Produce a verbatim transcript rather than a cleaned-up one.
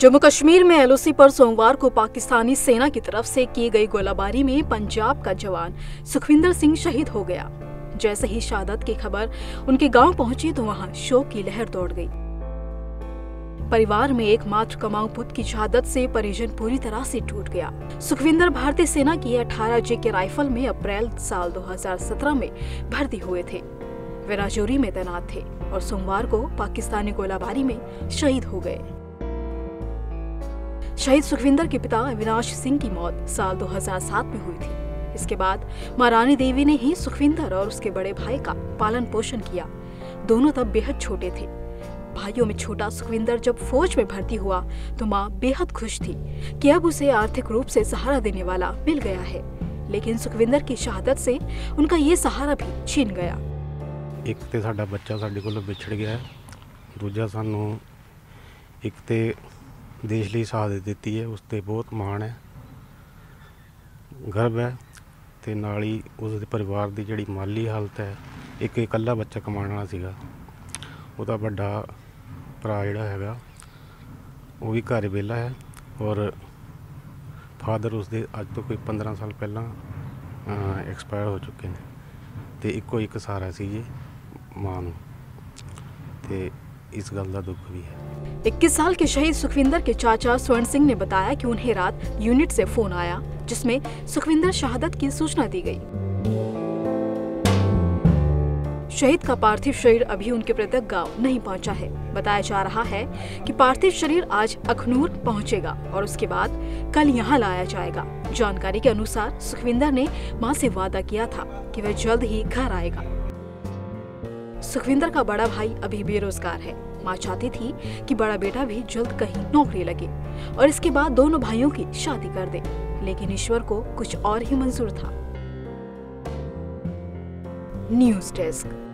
जम्मू कश्मीर में एलओसी पर सोमवार को पाकिस्तानी सेना की तरफ से की गई गोलाबारी में पंजाब का जवान सुखविंदर सिंह शहीद हो गया। जैसे ही शहादत की खबर उनके गांव पहुंची तो वहां शोक की लहर दौड़ गई। परिवार में एकमात्र कमाऊ पुत्र की शहादत से परिजन पूरी तरह से टूट गया। सुखविंदर भारतीय सेना की अठारह जे के राइफल में अप्रैल साल दो हज़ार सत्रह में भर्ती हुए थे। वे राजौरी में तैनात थे और सोमवार को पाकिस्तानी गोलाबारी में शहीद हो गए। शहीद सुखविंदर के पिता अविनाश सिंह की मौत साल दो हज़ार सात में हुई थी। इसके बाद मां रानी देवी ने ही सुखविंदर और उसके बड़े भाई का पालन पोषण किया। दोनों तब बेहद छोटे थे। भाइयों में छोटा सुखविंदर जब फौज में भर्ती हुआ तो मां बेहद खुश थी कि अब उसे आर्थिक रूप से सहारा देने वाला मिल गया है, लेकिन सुखविंदर की शहादत से उनका ये सहारा भी छीन गया। एक ते साडा बच्चा साडे कोलों विछड़ गया, दूजा सानू एक ते देश ਲਈ शहादत ਦਿੱਤੀ है, उस ते बहुत माण है, गर्व है ਤੇ ਨਾਲ ਹੀ ਉਸ ਦੇ ਪਰਿਵਾਰ ਦੀ ਜਿਹੜੀ ਮਾਲੀ ਹਾਲਤ ਹੈ। ਇੱਕ ਇਕੱਲਾ ਬੱਚਾ ਕਮਾਉਣ ਵਾਲਾ ਸੀਗਾ, ਉਹਦਾ ਵੱਡਾ ਭਰਾ ਜਿਹੜਾ ਹੈਗਾ ਉਹ ਵੀ ਘਰ ਵਿਹਲਾ ਹੈ ਔਰ ਫਾਦਰ ਉਸਦੇ ਅੱਜ ਤੋਂ ਕੋਈ पंद्रह ਸਾਲ ਪਹਿਲਾਂ ਐਕਸਪਾਇਰ ਹੋ ਚੁੱਕੇ ਨੇ ਤੇ ਇੱਕੋ ਇੱਕ ਸਹਾਰਾ ਸੀ ਜੀ ਮਾਂ ਨੂੰ, ਤੇ इस गल का दुख भी है। इक्कीस साल के शहीद सुखविंदर के चाचा स्वर्ण सिंह ने बताया कि उन्हें रात यूनिट से फोन आया जिसमें सुखविंदर शहादत की सूचना दी गई। शहीद का पार्थिव शरीर अभी उनके मृतक गांव नहीं पहुंचा है। बताया जा रहा है कि पार्थिव शरीर आज अखनूर पहुंचेगा और उसके बाद कल यहां लाया जाएगा। जानकारी के अनुसार सुखविंदर ने मां से वादा किया था कि वह जल्द ही घर आएगा। सुखविंदर का बड़ा भाई अभी बेरोजगार है। मां चाहती थी कि बड़ा बेटा भी जल्द कहीं नौकरी लगे और इसके बाद दोनों भाइयों की शादी कर दे, लेकिन ईश्वर को कुछ और ही मंजूर था। News desk.